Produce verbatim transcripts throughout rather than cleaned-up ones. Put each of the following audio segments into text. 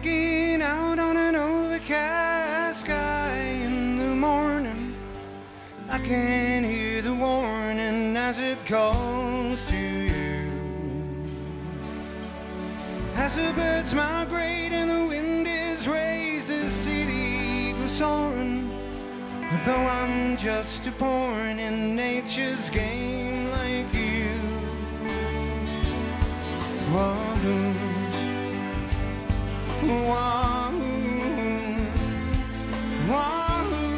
looking out on an overcast sky in the morning. I can hear the warning as it calls to you. As the birds migrate and the wind is raised to see the eagle soaring. But though I'm just a pawn in nature's game like you. Wahoo, wahoo, wahoo.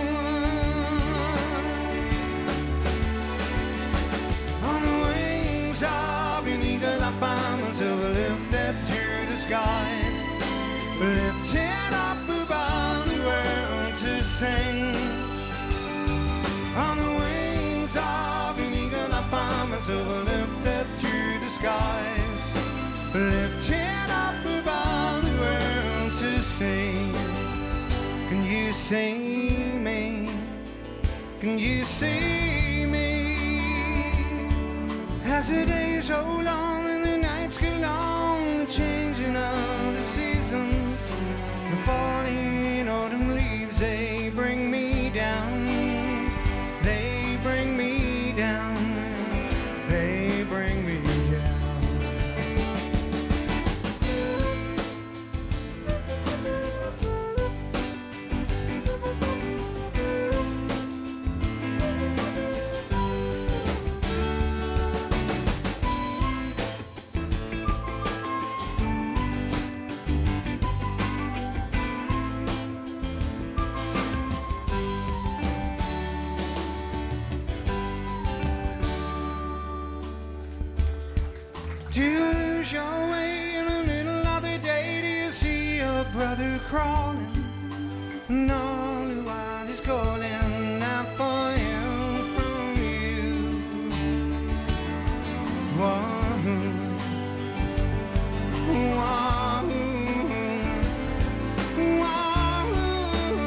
On the wings of an eagle I find myself lifted through the skies, lifted up above the world to sing. On the wings of an eagle I find myself lifted through the skies, lifted up above the world to sing. Can you see me? Can you see me? As the days roll on and the nights get long, the changing of the seasons, the falling autumn leaves, they bring me down. They bring me down. They bring me down. Do you lose your way in the middle of the day? Do you see your brother crawling? And all the while he's calling out for help from you. Wahoo, wahoo, wahoo.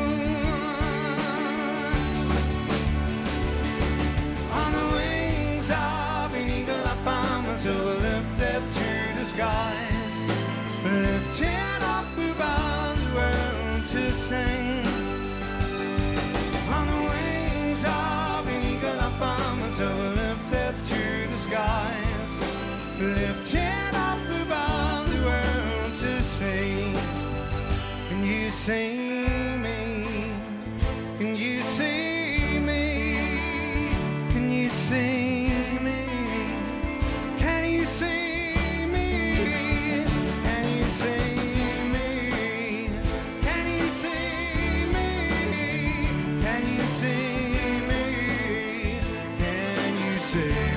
On the wings of an eagle I find myself lifted through the skies, lifted up above the world to sing. On the wings of an eagle I find myself lifted through the skies, lifted up above the world to sing. Can you see me? Can you see me? Can you see me? Can you see me? Can you see me? Can you see me? Can you see me? Can you see me?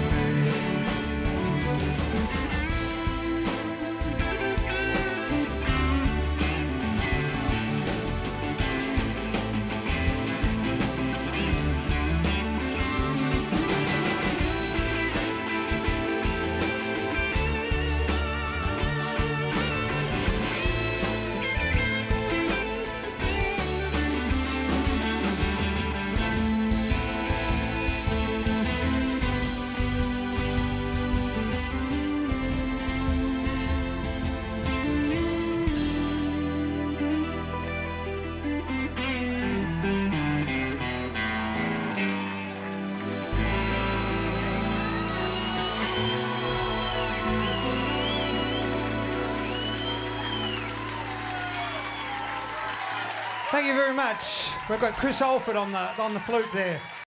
Thank you very much. We've got Chris Alford on the on the flute there.